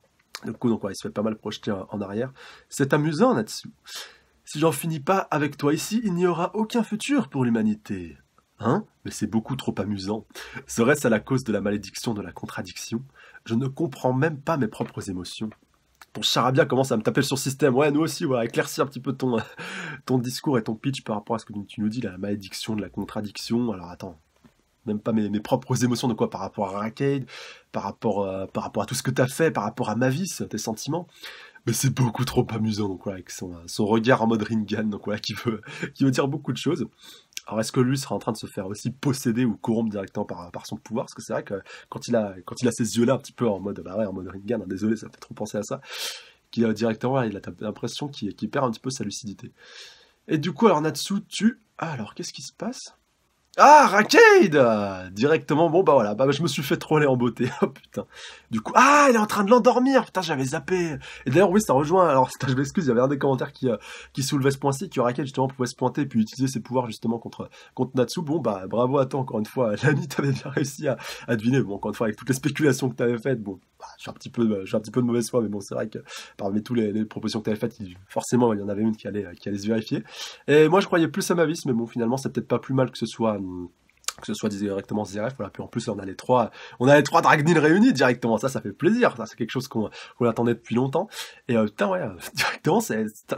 Du coup, donc, ouais, il se fait pas mal projeter en arrière. C'est amusant, Natsu. Si j'en finis pas avec toi ici, il n'y aura aucun futur pour l'humanité. Hein? Mais c'est beaucoup trop amusant. Serait-ce à la cause de la malédiction de la contradiction? Je ne comprends même pas mes propres émotions. Ton charabia commence à me taper sur le système. Ouais, nous aussi, voilà, éclaircis un petit peu ton, ton discours et ton pitch par rapport à ce que tu nous dis, la malédiction de la contradiction. Alors, attends. Même pas mes, mes propres émotions de quoi par rapport à Arcade, par rapport, euh, par rapport à tout ce que t'as fait, par rapport à Mavis, tes sentiments. Mais c'est beaucoup trop amusant, donc voilà, avec son, son regard en mode Ringan, donc voilà, qui veut, qui veut dire beaucoup de choses. Alors est-ce que lui sera en train de se faire aussi posséder ou corrompre directement par, par son pouvoir? Parce que c'est vrai que quand il a, quand il a ces yeux-là un petit peu en mode, bah ouais, en mode Ringan, hein, désolé, ça me fait trop penser à ça, qui euh, directement, ouais, il a l'impression qu'il qu'il perd un petit peu sa lucidité. Et du coup, alors Natsu tue... Ah, alors qu'est-ce qui se passe? Ah, Arcade! Directement, bon bah voilà, bah je me suis fait troller en beauté, oh putain. Du coup, ah, elle est en train de l'endormir, putain, j'avais zappé. Et d'ailleurs, oui, ça rejoint, alors je m'excuse, il y avait un des commentaires qui, euh, qui soulevait ce point-ci, que Arcade justement pouvait se pointer, puis utiliser ses pouvoirs justement contre, contre Natsu. Bon bah, bravo à toi, encore une fois, l'ami, t'avais bien réussi à, à deviner, bon, encore une fois, avec toutes les spéculations que t'avais faites, bon, bah, je suis un petit peu, je suis un petit peu de mauvaise foi, mais bon, c'est vrai que parmi toutes les, les propositions que t'avais faites, il, forcément, il y en avait une qui allait, qui allait se vérifier. Et moi, je croyais plus à Mavis, mais bon, finalement, c'est peut-être pas plus mal que ce soit... Hum, que ce soit directement Zeref, voilà, puis en plus on a les trois, on a les trois Dragnil réunis directement, ça, ça fait plaisir, ça, c'est quelque chose qu'on qu'on attendait depuis longtemps, et euh, putain, ouais, directement, c'est... Ça...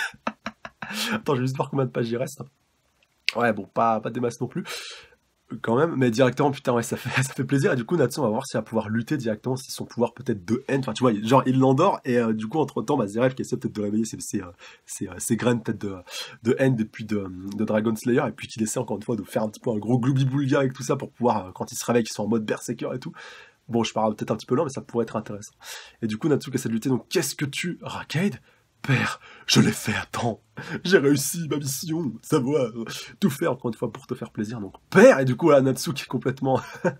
Attends, je vais juste voir combien de pages il reste. Ouais, bon, pas, pas des masses non plus, quand même, mais directement, putain, ouais, ça fait, ça fait plaisir, et du coup, Natsu, on va voir s'il va pouvoir lutter directement, si son pouvoir peut-être de haine, enfin, tu vois, genre, il l'endort, et euh, du coup, entre-temps, bah, Zeref qui essaie peut-être de réveiller ses, ses, ses, ses graines, peut-être de, de haine, et puis de, de Dragon Slayer, et puis qu'il essaie, encore une fois, de faire un petit peu un gros gloubi-boulga avec tout ça, pour pouvoir, euh, quand il se réveille, qu'il soit en mode berserker et tout. Bon, je parle peut-être un petit peu lent, mais ça pourrait être intéressant. Et du coup, Natsu qui essaie de lutter, donc, qu'est-ce que tu... Arcade? Père, je l'ai fait à temps. J'ai réussi ma mission, savoir tout faire encore une fois pour te faire plaisir. Donc père, et du coup là Natsu qui est complètement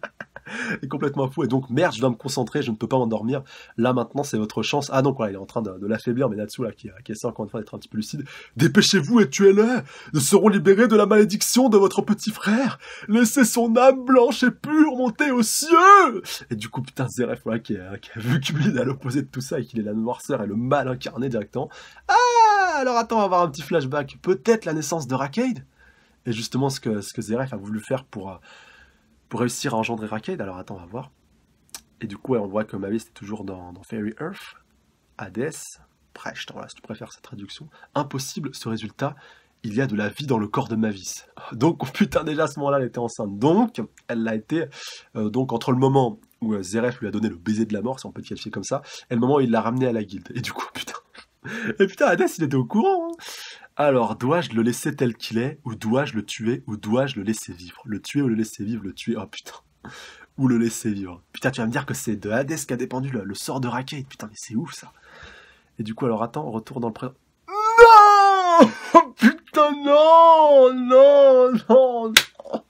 est complètement fou et donc merde, je dois me concentrer, je ne peux pas m'endormir. Là maintenant c'est votre chance. Ah donc voilà, il est en train de, de l'affaiblir, mais Natsu là qui, qui essaie encore une fois d'être un petit peu lucide. Dépêchez-vous et tuez-le. Nous serons libérés de la malédiction de votre petit frère. Laissez son âme blanche et pure monter aux cieux. Et du coup putain Zeref voilà qui, est, qui a vu que lui il est à l'opposé de tout ça et qu'il est la noirceur et le mal incarné directement. Ah, alors attends, on va avoir un petit flashback. Peut-être la naissance de Arcade? Et justement, ce que, ce que Zeref a voulu faire pour, pour réussir à engendrer Arcade. Alors attends, on va voir. Et du coup, ouais, on voit que Mavis est toujours dans, dans Fairy Earth. Hades. Precht, voilà, si tu préfères cette traduction. Impossible, ce résultat. il y a de la vie dans le corps de Mavis. Donc, oh, putain, déjà à ce moment-là, elle était enceinte. Donc, elle l'a été, euh, donc entre le moment où euh, Zeref lui a donné le baiser de la mort, si on peut le qualifier comme ça, et le moment où il l'a ramené à la guilde. Et du coup, putain, et putain, Hades, il était au courant, hein. Alors, dois-je le laisser tel qu'il est, ou dois-je le tuer, ou dois-je le laisser vivre? Le tuer ou le laisser vivre, le tuer, oh putain. Ou le laisser vivre. Putain, tu vas me dire que c'est de Hades qu'a dépendu le, le sort de Rakate. Putain, mais c'est ouf, ça. Et du coup, alors attends, retour dans le présent. Non. Oh, putain, non. Non, non, non.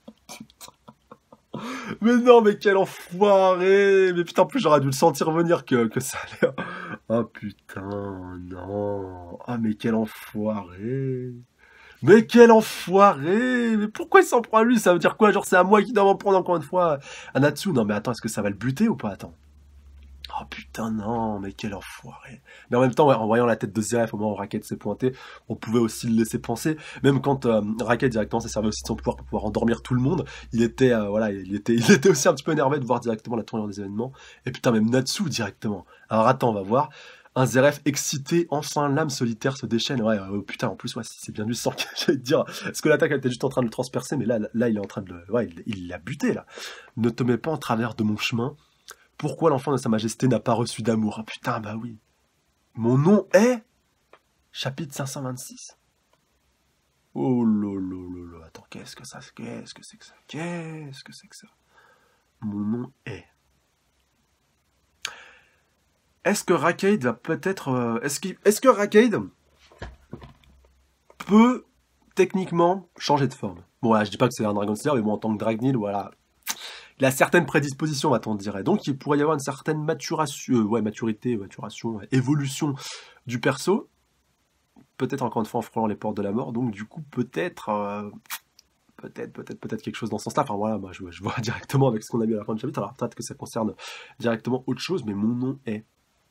Mais non, mais quel enfoiré. Mais putain, en plus, j'aurais dû le sentir venir que, que ça allait... Oh putain, non. Ah, mais quel enfoiré. Mais quel enfoiré. Mais pourquoi il s'en prend à lui? Ça veut dire quoi? Genre, c'est à moi qui dois m'en prendre encore une fois à Natsu? Non, mais attends, est-ce que ça va le buter ou pas? Attends. Oh putain, non, mais quel enfoiré. Mais en même temps, ouais, en voyant la tête de Zeref au moment où Rakate s'est pointé, on pouvait aussi le laisser penser. Même quand euh, Rakate directement s'est servi aussi de son pouvoir pour pouvoir endormir tout le monde, il était, euh, voilà, il était, il était aussi un petit peu énervé de voir directement la tournure des événements. Et putain, même Natsu directement. Alors attends, on va voir. Un Zeref excité, enfin l'âme solitaire se déchaîne. Ouais, oh, putain, en plus, ouais, c'est bien du sang, j'allais te dire. Parce que l'attaque, elle était juste en train de le transpercer, mais là, là, il est en train de le... Ouais, il il l'a buté, là. Ne te mets pas en travers de mon chemin. Pourquoi l'enfant de sa majesté n'a pas reçu d'amour? Ah putain, bah oui. Mon nom est... Chapitre cinq cent vingt-six. Oh lolo, attends, qu'est-ce que ça, qu'est-ce que c'est que ça, qu'est-ce que c'est que ça? Mon nom est... Est-ce que Rakate va peut-être... Euh, est-ce qu'il, est-ce que Rakate peut, techniquement, changer de forme? Bon, voilà, je dis pas que c'est un Dragon Slayer, mais bon, en tant que Dragneel, voilà... Il a certaines prédispositions, va-t-on dire. Donc, il pourrait y avoir une certaine maturation, euh, ouais, maturité, maturation, ouais, évolution du perso. Peut-être encore une fois en frôlant les portes de la mort. Donc, du coup, peut-être, euh, peut-être, peut-être, peut-être quelque chose dans ce sens-là. Enfin, voilà, moi, je, je vois directement avec ce qu'on a vu à la fin du chapitre. Alors, peut-être que ça concerne directement autre chose, mais mon nom est.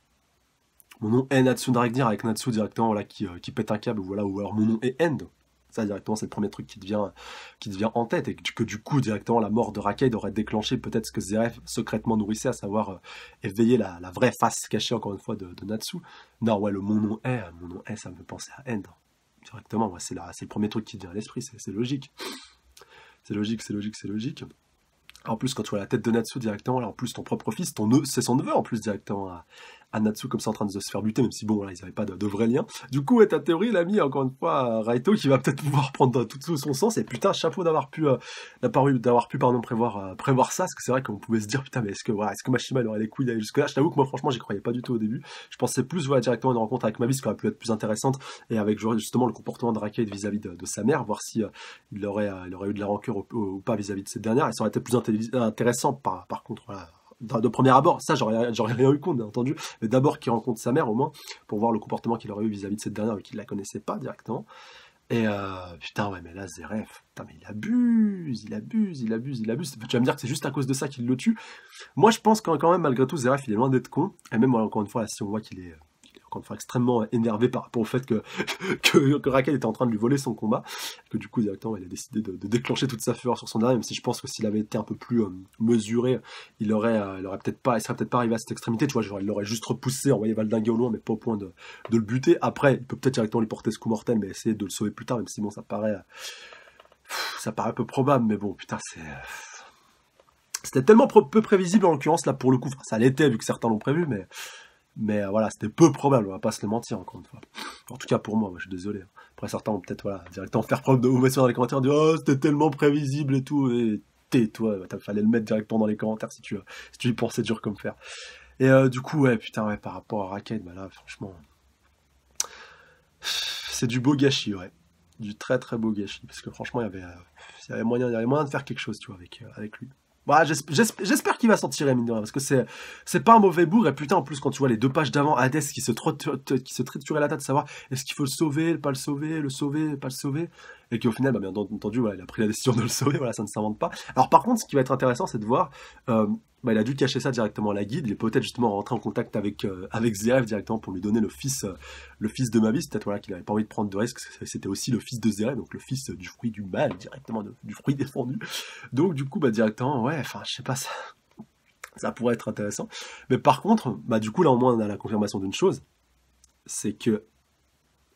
Mon nom est Natsu Dragneel, avec Natsu directement, voilà, qui, euh, qui pète un câble, voilà, ou alors mon nom est End. Ça, directement, c'est le premier truc qui te vient, qui te vient en tête, et que, que du coup, directement, la mort de Rakate aurait déclenché peut-être ce que Zeref secrètement nourrissait, à savoir euh, éveiller la, la vraie face cachée, encore une fois, de, de Natsu. Non, ouais, le mon nom est, mon nom est, ça me fait penser à End. Directement, ouais, c'est le premier truc qui te vient à l'esprit, c'est logique. C'est logique, c'est logique, c'est logique. En plus, quand tu vois la tête de Natsu directement, là, en plus, ton propre fils, ton neveu, c'est son neveu, en plus, directement, à, à Natsu, comme ça, en train de se faire buter, même si, bon, là, ils n'avaient pas de, de vrai lien. Du coup, ouais, ta théorie, l'ami, encore une fois, Raito, qui va peut-être pouvoir prendre tout son sens, et putain, chapeau d'avoir pu, euh, d'avoir pu, pardon, prévoir, euh, prévoir ça, parce que c'est vrai qu'on pouvait se dire, putain, mais est-ce que, voilà, est-ce que Mashima, il aurait les couilles d'aller jusque-là? Je t'avoue que moi, franchement, j'y croyais pas du tout au début. Je pensais plus, voilà, directement à une rencontre avec Mavis, qui aurait pu être plus intéressante, et avec, justement, le comportement de Rakate vis-à-vis de, de sa mère, voir si, euh, il aurait, euh, il aurait eu de la rancœur ou, ou pas vis-à-vis de cette dernière, et ça aurait été plus intéressant. Par, par contre, voilà, de, de premier abord, ça j'aurais j'aurais rien eu compte, bien entendu, mais d'abord qu'il rencontre sa mère au moins, pour voir le comportement qu'il aurait eu vis-à-vis de cette dernière, vu qu'il la connaissait pas directement. Et euh, putain, ouais, mais là, Zeref, putain, mais il abuse, il abuse, il abuse, il abuse. Tu vas me dire que c'est juste à cause de ça qu'il le tue. Moi, je pense quand, quand même, malgré tout, Zeref, il est loin d'être con. Et même, voilà, encore une fois, là, si on voit qu'il est, qu'il est encore une fois extrêmement énervé par rapport au fait que, que, que Rakate était en train de lui voler son combat, que du coup, directement, il a décidé de, de déclencher toute sa fureur sur son dernier, même si je pense que s'il avait été un peu plus euh, mesuré, il aurait, euh, il aurait peut-être pas, il serait peut-être pas arrivé à cette extrémité, tu vois, genre, il l'aurait juste repoussé, envoyé valdinguer au loin, mais pas au point de, de le buter. Après, il peut peut-être directement lui porter ce coup mortel, mais essayer de le sauver plus tard, même si bon, ça paraît, ça paraît peu probable, mais bon, putain, c'est... C'était tellement peu prévisible, en l'occurrence, là, pour le coup, enfin, ça l'était, vu que certains l'ont prévu, mais... Mais euh, voilà, c'était peu probable, on va pas se le mentir, encore une fois. En tout cas, pour moi, moi je suis désolé. Après, certains vont peut-être, voilà, directement faire preuve de mauvaise foi dans les commentaires, dire, oh, c'était tellement prévisible et tout, et tais-toi, il fallait le mettre directement dans les commentaires si tu, si tu y pensais dur comme fer. Et euh, du coup, ouais, putain, ouais, par rapport à Rakate, bah là, franchement, c'est du beau gâchis, ouais. Du très très beau gâchis, parce que franchement, il y avait, euh, il y avait moyen, il y avait moyen de faire quelque chose, tu vois, avec, euh, avec lui. Bah, j'espère qu'il va s'en tirer, mine de rien, parce que c'est c'est pas un mauvais bourg, et putain, en plus, quand tu vois les deux pages d'avant, Hades qui se, qui se triturait la tête de savoir est-ce qu'il faut le sauver, pas le sauver, le sauver, pas le sauver, et qu'au final, bah, bien entendu, voilà, il a pris la décision de le sauver, voilà, ça ne s'invente pas. Alors par contre, ce qui va être intéressant, c'est de voir, euh, bah, il a dû cacher ça directement à la guide, il est peut-être justement rentré en contact avec, euh, avec Zeref directement pour lui donner le fils, euh, le fils de Mavis, peut-être voilà, qu'il avait pas envie de prendre de risque, c'était aussi le fils de Zeref, donc le fils du fruit du mal, directement, de, du fruit défendu. Donc du coup, bah directement, ouais, enfin, je sais pas, ça, ça pourrait être intéressant. Mais par contre, bah du coup, là au moins, on a la confirmation d'une chose, c'est que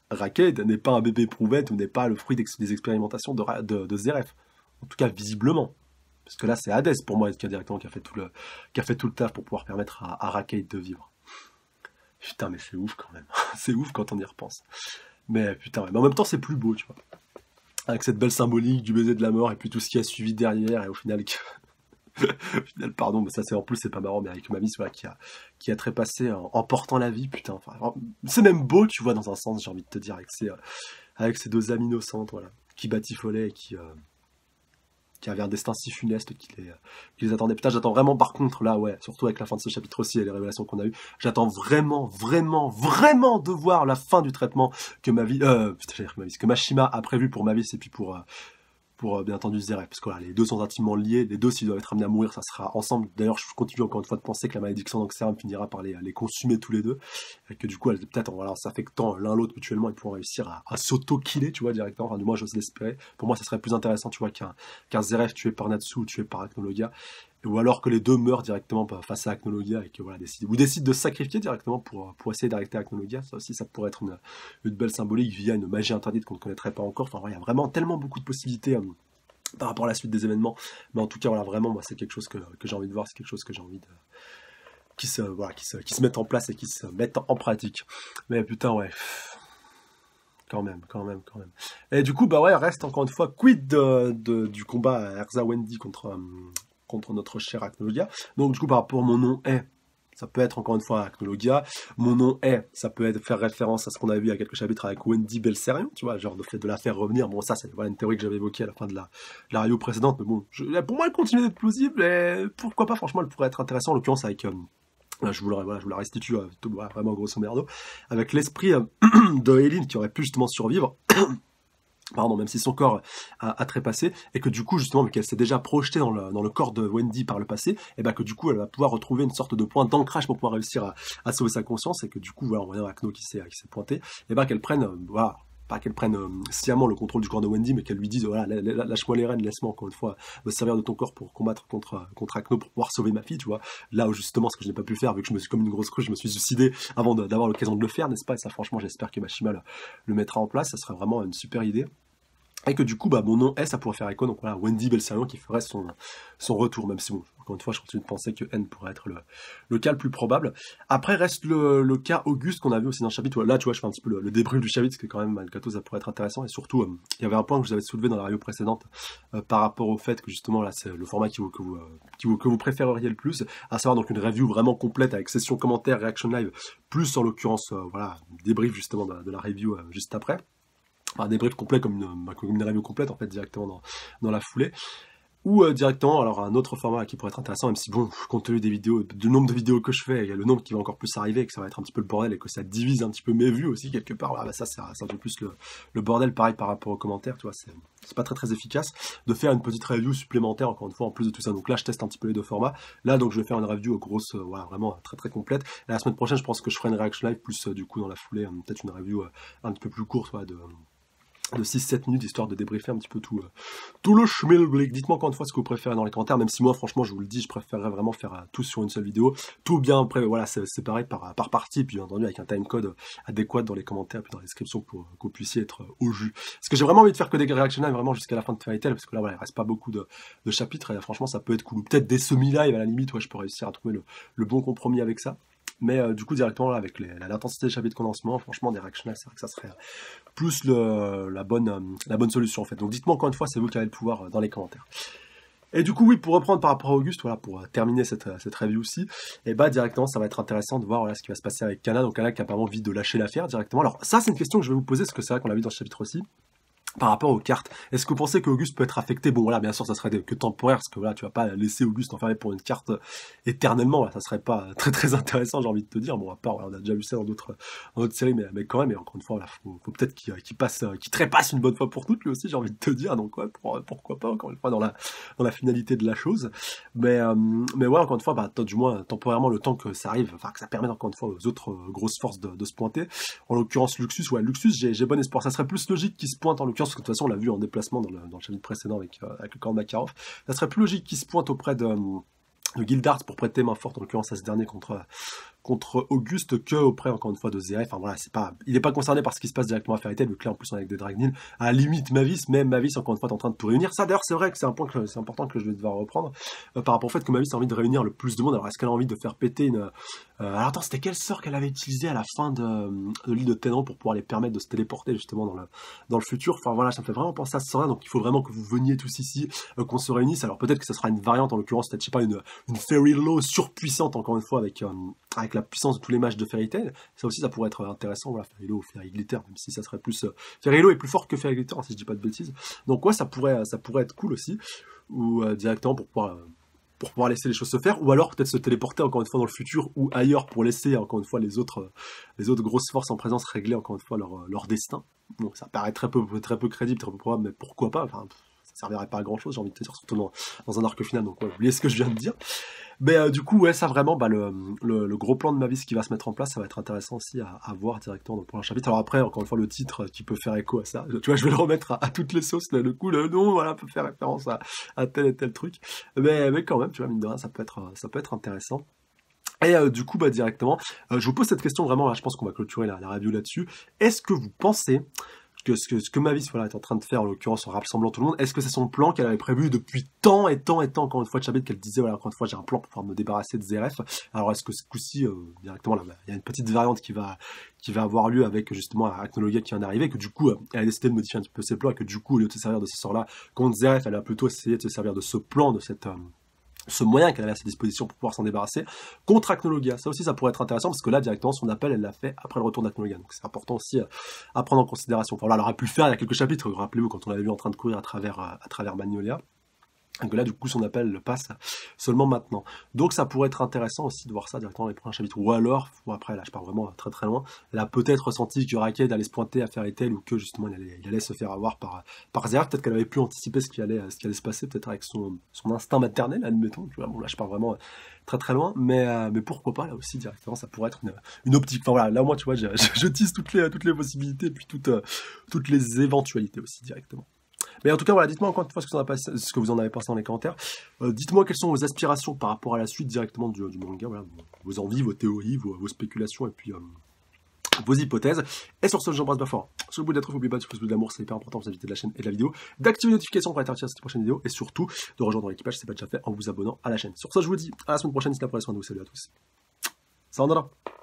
Rackade n'est pas un bébé éprouvette ou n'est pas le fruit d'ex des expérimentations de, de, de Zeref. En tout cas, visiblement. Parce que là, c'est Hades, pour moi, qui a directement qui a fait tout le, qui a fait tout le taf pour pouvoir permettre à, à Rackade de vivre. Putain, mais c'est ouf quand même. C'est ouf quand on y repense. Mais putain, ouais. Mais en même temps, c'est plus beau, tu vois. Avec cette belle symbolique du baiser de la mort et puis tout ce qui a suivi derrière, et au final... Au final, pardon, mais ça c'est en plus c'est pas marrant, mais avec Mavis voilà, qui a qui a trépassé en, en portant la vie, putain. Enfin, c'est même beau, tu vois, dans un sens, j'ai envie de te dire, avec ces euh, avec ces deux âmes innocentes, voilà, qui batifolaient et qui euh, qui avaient un destin si funeste qui les, qui les attendait. Putain, j'attends vraiment, par contre, là, ouais, surtout avec la fin de ce chapitre aussi et les révélations qu'on a eues, j'attends vraiment, vraiment, vraiment de voir la fin du traitement que Mavis, euh, putain, j'allais dire Mavis, que Mashima a prévu pour Mavis et puis pour euh, pour euh, bien entendu Zeref, parce que voilà, les deux sont intimement liés, les deux s'ils doivent être amenés à mourir, ça sera ensemble. D'ailleurs, je continue encore une fois de penser que la malédiction d'Anxeram finira par les, les consumer tous les deux, et que du coup, peut-être en voilà, s'affectant l'un l'autre mutuellement, ils pourront réussir à, à s'auto-killer, tu vois, directement, enfin du moins j'ose l'espérer. Pour moi, ça serait plus intéressant, tu vois, qu'un qu'un Zeref tué par Natsu ou tué par Acnologia, ou alors que les deux meurent directement face à Acnologia et que voilà, décident, ou décident de se sacrifier directement pour, pour essayer d'arrêter Acnologia. Ça aussi, ça pourrait être une, une belle symbolique via une magie interdite qu'on ne connaîtrait pas encore. Enfin, il y a vraiment tellement beaucoup de possibilités euh, par rapport à la suite des événements. Mais en tout cas, voilà, vraiment, moi, c'est quelque chose que, que j'ai envie de voir, c'est quelque chose que j'ai envie de... qui se, voilà, qui se, qui se mettent en place et qui se mettent en pratique. Mais putain, ouais... Quand même, quand même, quand même. Et du coup, bah ouais, reste encore une fois, quid de, de, du combat Erza Wendy contre... Euh, contre notre cher Acnologia. Donc du coup par rapport à mon nom est, ça peut être encore une fois Acnologia. Mon nom est, ça peut être faire référence à ce qu'on a vu il y a quelques chapitres avec Wendy Belserion, tu vois, genre le fait de la faire revenir. Bon, ça c'est voilà, une théorie que j'avais évoquée à la fin de la, de la review précédente, mais bon, je, pour moi elle continue d'être plausible et pourquoi pas, franchement elle pourrait être intéressante en l'occurrence avec... Euh, Là, je vous, la, voilà, je vous la restitue euh, tout, voilà, vraiment grosso merdo, avec l'esprit euh, de Eileen qui aurait pu justement survivre. Pardon, même si son corps a, a trépassé, et que du coup, justement, vu qu'elle s'est déjà projetée dans le, dans le corps de Wendy par le passé, et ben que du coup, elle va pouvoir retrouver une sorte de point d'ancrage pour pouvoir réussir à, à sauver sa conscience, et que du coup, voilà, en voyant Akno qui s'est qui s'est pointé, et ben qu'elle prenne, euh, voilà, pas qu'elle prenne euh, sciemment le contrôle du corps de Wendy, mais qu'elle lui dise, voilà, lâche-moi les rênes, laisse-moi encore une fois me servir de ton corps pour combattre contre, contre Akno, pour pouvoir sauver ma fille, tu vois. Là où justement, ce que je n'ai pas pu faire, vu que je me suis comme une grosse cruche, je me suis suicidé avant d'avoir l'occasion de le faire, n'est-ce pas? Et ça, franchement, j'espère que Mashima le, le mettra en place, ça serait vraiment une super idée. Et que du coup, bah, mon nom est, ça pourrait faire écho, donc voilà, Wendy Belserion qui ferait son, son retour, même si bon, encore une fois, je continue de penser que N pourrait être le, le cas le plus probable. Après, reste le, le cas Auguste qu'on a vu aussi dans le chapitre, là, tu vois, je fais un petit peu le, le débrief du chapitre, parce que quand même, malgré tout, ça pourrait être intéressant, et surtout, euh, il y avait un point que je vous avais soulevé dans la review précédente, euh, par rapport au fait que justement, là, c'est le format qui vous, que, vous, euh, qui vous, que vous préféreriez le plus, à savoir donc une review vraiment complète, avec session commentaire, reaction live, plus en l'occurrence, euh, voilà, débrief justement de, de la review euh, juste après. Un débrief complet comme une, comme une review complète en fait directement dans, dans la foulée, ou euh, directement alors un autre format qui pourrait être intéressant, même si bon, compte tenu des vidéos, du nombre de vidéos que je fais, il y a le nombre qui va encore plus arriver et que ça va être un petit peu le bordel et que ça divise un petit peu mes vues aussi quelque part, voilà, bah ça c'est un peu plus le, le bordel, pareil par rapport aux commentaires, tu vois, c'est c'est pas très très efficace de faire une petite review supplémentaire encore une fois en plus de tout ça. Donc là je teste un petit peu les deux formats, là donc je vais faire une review grosse, euh, voilà, vraiment très très complète, et la semaine prochaine je pense que je ferai une reaction live plus euh, du coup dans la foulée, euh, peut-être une review euh, un petit peu plus courte, ouais, de de six sept minutes, histoire de débriefer un petit peu tout, euh, tout le schmilblick. Dites-moi encore une fois ce que vous préférez dans les commentaires, même si moi, franchement, je vous le dis, je préférerais vraiment faire euh, tout sur une seule vidéo, tout bien après, voilà, c'est séparé par, par partie, puis bien entendu avec un timecode adéquat dans les commentaires, puis dans la description pour euh, que vous puissiez être euh, au jus. Parce que j'ai vraiment envie de faire que des réactions live, vraiment jusqu'à la fin de Fairy Tail, parce que là, voilà, il reste pas beaucoup de, de chapitres, et là, franchement, ça peut être cool. Peut-être des semi-live à la limite, ouais, je peux réussir à trouver le, le bon compromis avec ça. Mais euh, du coup, directement, là, avec l'intensité des chapitres qu'on a en ce moment, franchement, des reaction live, c'est vrai que ça serait plus le, la, bonne, euh, la bonne solution, en fait. Donc, dites-moi encore une fois, c'est vous qui avez le pouvoir euh, dans les commentaires. Et du coup, oui, pour reprendre par rapport à Auguste, voilà, pour euh, terminer cette, cette review-ci, et bah, directement, ça va être intéressant de voir voilà, ce qui va se passer avec Kana. Donc, Kana qui a apparemment envie de lâcher l'affaire directement. Alors, ça, c'est une question que je vais vous poser, parce que c'est vrai qu'on l'a vu dans ce chapitre aussi. Par rapport aux cartes, est-ce que vous pensez qu'Auguste peut être affecté? Bon, voilà, bien sûr, ça serait que temporaire, parce que voilà, tu vas pas laisser Auguste enfermé pour une carte éternellement, là, ça serait pas très très intéressant, j'ai envie de te dire. Bon, à part, voilà, on a déjà vu ça dans d'autres dans d'autres séries, mais, mais quand même, et encore une fois, voilà, faut, faut peut-être qu'il qu'il passe, qu'il trépasse une bonne fois pour toutes, lui aussi, j'ai envie de te dire, donc ouais, pour, pourquoi pas, encore une fois, dans la, dans la finalité de la chose. Mais, euh, mais ouais, encore une fois, bah, du moins, temporairement, le temps que ça arrive, enfin, que ça permette encore une fois aux autres euh, grosses forces de, de se pointer. En l'occurrence, Luxus, ouais, Luxus, j'ai bon espoir. Ça serait plus logique qu'il se pointe en l'occurrence, parce que de toute façon, on l'a vu en déplacement dans le, dans le chapitre précédent avec, euh, avec le corps de Makarov. Ça serait plus logique qu'il se pointe auprès de, de Gildart pour prêter main forte, en l'occurrence à ce dernier contre, contre Auguste que auprès, encore une fois, de Zeref. Enfin voilà, c'est pas, il n'est pas concerné par ce qui se passe directement à Fairy Tail, vu que là, en plus, on est avec des Dragneel. À la limite, Mavis, même Mavis, encore une fois, est en train de tout réunir. Ça, d'ailleurs, c'est vrai que c'est un point que c'est important que je vais devoir reprendre, euh, par rapport au fait que Mavis a envie de réunir le plus de monde. Alors, est-ce qu'elle a envie de faire péter une... Euh, alors, attends, c'était quel sort qu'elle avait utilisé à la fin de, de l'île de Tenro pour pouvoir les permettre de se téléporter, justement, dans le, dans le futur. Enfin, voilà, ça me fait vraiment penser à ce sort-là. Donc, il faut vraiment que vous veniez tous ici, euh, qu'on se réunisse. Alors, peut-être que ça sera une variante, en l'occurrence, peut-être, je sais pas, une, une Fairy Law surpuissante, encore une fois, avec, euh, avec la puissance de tous les mages de Fairy Tail. Ça aussi, ça pourrait être intéressant. Voilà, Fairy Law ou Fairy Glitter, même si ça serait plus... Euh, Fairy Law est plus fort que Fairy Glitter, hein, si je dis pas de bêtises. Donc, ouais, ça pourrait, ça pourrait être cool aussi. Ou euh, directement pour pouvoir... Euh, pour pouvoir laisser les choses se faire, ou alors peut-être se téléporter encore une fois dans le futur ou ailleurs pour laisser encore une fois les autres, les autres grosses forces en présence régler encore une fois leur, leur destin. Donc ça paraît très peu, très peu crédible, très peu probable, mais pourquoi pas, enfin, ça servirait pas à grand chose, j'ai envie de te dire, surtout dans, dans un arc final, donc ouais, oubliez ce que je viens de dire. Mais euh, du coup, ouais, ça vraiment, bah, le, le, le gros plan de Mavis qui va se mettre en place, ça va être intéressant aussi à, à voir directement dans le prochain chapitre. Alors après, encore une fois, le titre qui peut faire écho à ça, tu vois, je vais le remettre à, à toutes les sauces, là, le coup, le nom, voilà, peut faire référence à, à tel et tel truc. Mais, mais quand même, tu vois, mine de rien, ça peut être, ça peut être intéressant. Et euh, du coup, bah, directement, euh, je vous pose cette question vraiment, là, je pense qu'on va clôturer la, la review là-dessus. Est-ce que vous pensez que ce que, ce que Mavis voilà, est en train de faire, en l'occurrence, en rassemblant tout le monde, est-ce que c'est son plan qu'elle avait prévu depuis tant et tant et tant, encore une fois, de chapitre, qu'elle disait, voilà, encore une fois, j'ai un plan pour pouvoir me débarrasser de Zeref. Alors, est-ce que ce coup-ci, euh, directement, là, il y a une petite variante qui va, qui va avoir lieu avec, justement, Arachnologia qui vient d'arriver, que du coup, euh, elle a décidé de modifier un petit peu ses plans, et que du coup, au lieu de se servir de ce sort-là contre Zeref, elle a plutôt essayé de se servir de ce plan, de cette... Euh, ce moyen qu'elle avait à sa disposition pour pouvoir s'en débarrasser, contre Acnologia. Ça aussi, ça pourrait être intéressant, parce que là, directement, son appel, elle l'a fait après le retour d'Acnologia. Donc c'est important aussi euh, à prendre en considération. Enfin, là, elle aurait pu le faire il y a quelques chapitres, rappelez-vous, quand on l'avait vu en train de courir à travers, euh, à travers Magnolia. Donc là, du coup, son appel le passe seulement maintenant. Donc ça pourrait être intéressant aussi de voir ça directement dans les prochains chapitres. Ou alors, bon après, là, je pars vraiment très très loin, elle a peut-être ressenti que Raquel allait se pointer à Fairy Tail, ou que justement, il allait, il allait se faire avoir par, par Zeref. Peut-être qu'elle avait pu anticiper ce qui allait, ce qui allait se passer, peut-être avec son, son instinct maternel, admettons. Tu vois, bon, là, je pars vraiment très très loin, mais, euh, mais pourquoi pas, là aussi, directement, ça pourrait être une, une optique. Enfin voilà, là, moi, tu vois, je, je, je tisse toutes les, toutes les possibilités, et puis toutes, euh, toutes les éventualités aussi, directement. Mais en tout cas, voilà, dites-moi encore une fois ce que vous en avez pensé, ce que vous en avez pensé dans les commentaires. Euh, dites-moi quelles sont vos aspirations par rapport à la suite directement du, du manga, voilà, vos envies, vos théories, vos, vos spéculations et puis euh, vos hypothèses. Et sur ce, j'embrasse pas fort. Sur le bout de la truffe, n'oubliez pas de faire de l'amour, c'est hyper important, vous invitez de la chaîne et de la vidéo, d'activer les notifications pour être averti à cette prochaine vidéo et surtout de rejoindre l'équipage si ce n'est pas déjà fait en vous abonnant à la chaîne. Sur ce, je vous dis à la semaine prochaine, si la prochaine, salut à tous. Ça en a là.